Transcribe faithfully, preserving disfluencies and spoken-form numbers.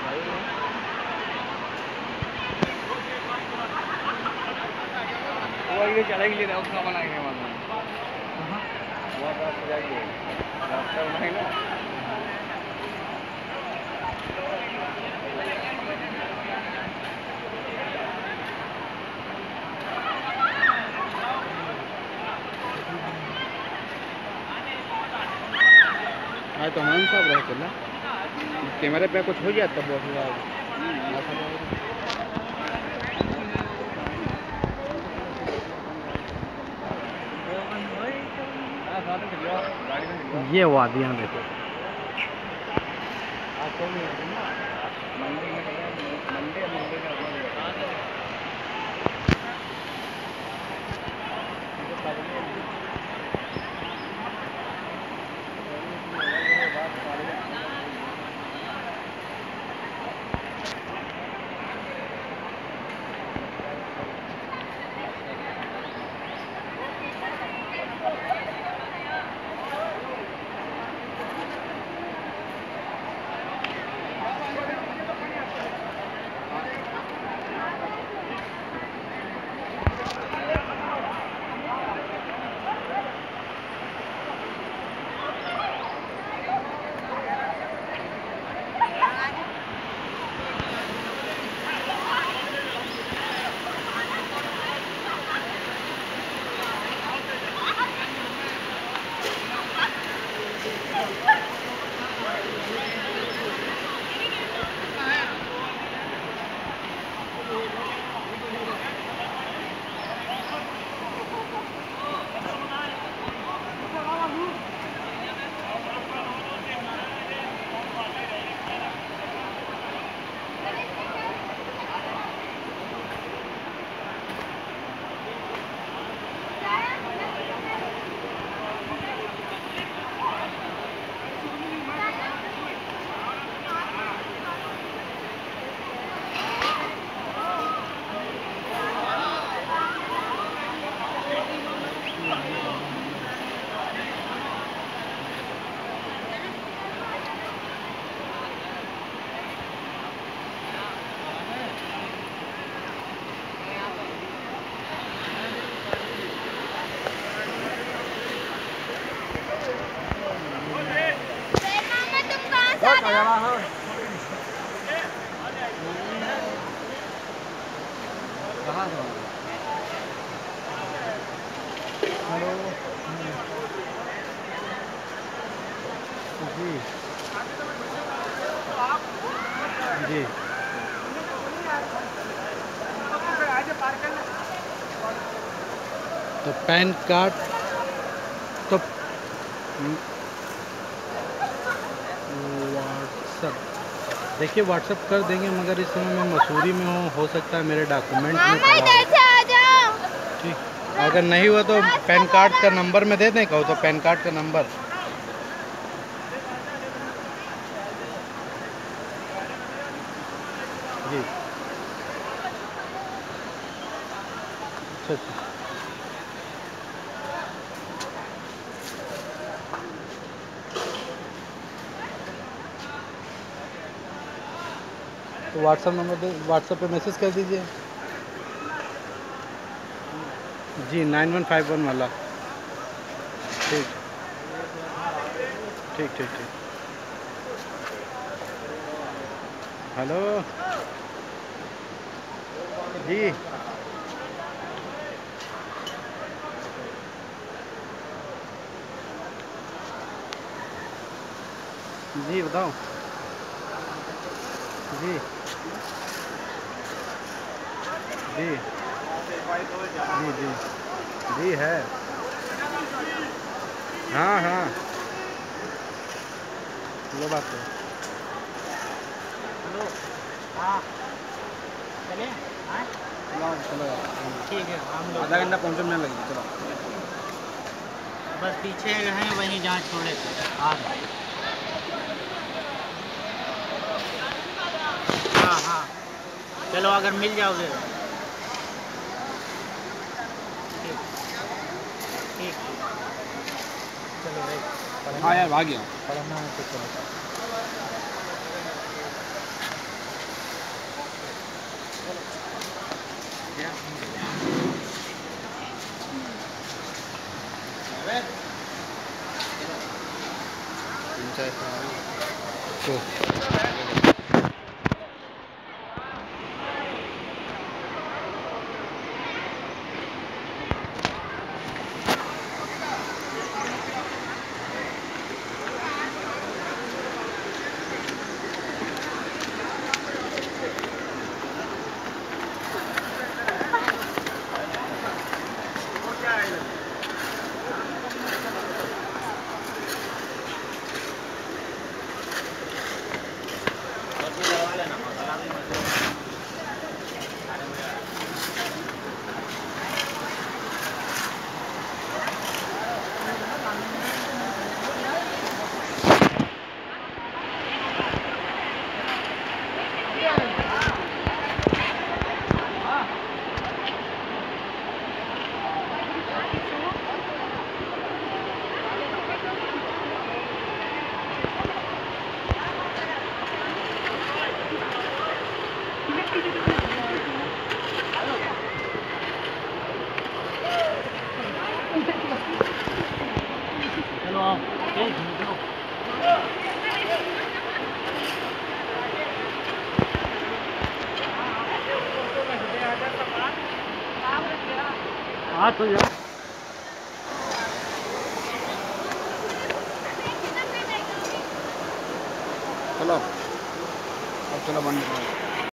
वो ये चढ़ेगी ना उसका बनाएंगे वाला वो रास्ता जाएंगे रास्ता बनाएंगे ना हाँ तो हम सब रहे चला कैमरे पे कुछ हो गया तब वो ये वादियाँ देखो कहाँ से हेलो जी जी तो पैन कार्ड तो व्हाट्सअप देखिए व्हाट्सअप कर देंगे मगर इस समय मैं मसूरी में हूँ हो सकता है मेरे डॉक्यूमेंट में ठीक अगर नहीं हुआ तो पैन कार्ड का नंबर मैं दे दें कहो तो पैन कार्ड का नंबर जी अच्छा अच्छा तो व्हाट्सअप नंबर दे व्हाट्सअप पे मैसेज कर दीजिए जी नाइन वन फाइव वन वाला ठीक ठीक ठीक ठीक हेलो जी जी बताओ जी जी जी जी जी है हाँ हाँ लो बात करो हेलो हाँ चले हाँ चलो चलो ठीक है हम लोग आधा घंटा पहुँचने में लगेगा चलो बस पीछे हैं वहीं जहाँ छोड़े थे आ गए हाँ हाँ चलो अगर मिल जाओगे ठीक ठीक चलो हाँ यार भाग गया पढ़ना है तो चलो चलो आओ, ठीक निकलो। हाँ तो यार चलो अब चलो बंद करो।